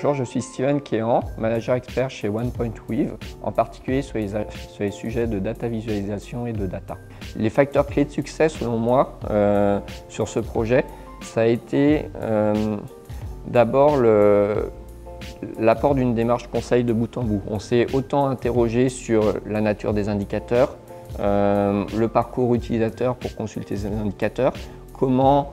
Bonjour, je suis Steven Kéan, manager expert chez OnePointWeave, en particulier sur les sujets de data visualisation et de data. Les facteurs clés de succès, selon moi, sur ce projet, ça a été d'abord l'apport d'une démarche conseil de bout en bout. On s'est autant interrogé sur la nature des indicateurs, le parcours utilisateur pour consulter ces indicateurs, comment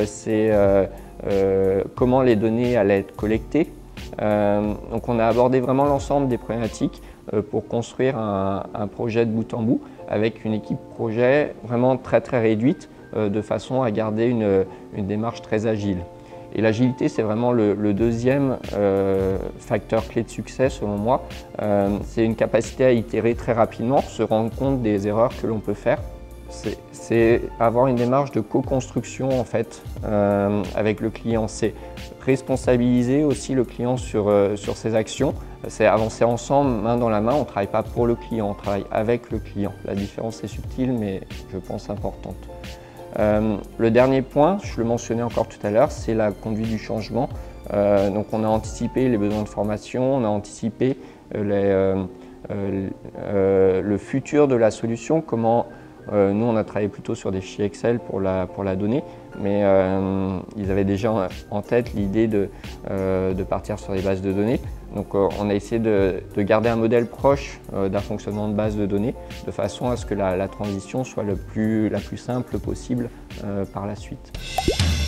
les données allaient être collectées. Donc on a abordé vraiment l'ensemble des problématiques pour construire un projet de bout en bout avec une équipe projet vraiment très réduite de façon à garder une démarche très agile. Et l'agilité, c'est vraiment le deuxième facteur clé de succès selon moi. C'est une capacité à itérer très rapidement, se rendre compte des erreurs que l'on peut faire. C'est avoir une démarche de co-construction en fait avec le client. C'est responsabiliser aussi le client sur ses actions. C'est avancer ensemble, main dans la main. On ne travaille pas pour le client, on travaille avec le client. La différence est subtile, mais je pense importante. Le dernier point, je le mentionnais encore tout à l'heure, c'est la conduite du changement. Donc on a anticipé les besoins de formation, on a anticipé le futur de la solution, comment nous on a travaillé plutôt sur des fichiers Excel pour la donnée, mais ils avaient déjà en tête l'idée de partir sur des bases de données. Donc on a essayé de garder un modèle proche d'un fonctionnement de base de données, de façon à ce que la transition soit la plus simple possible par la suite.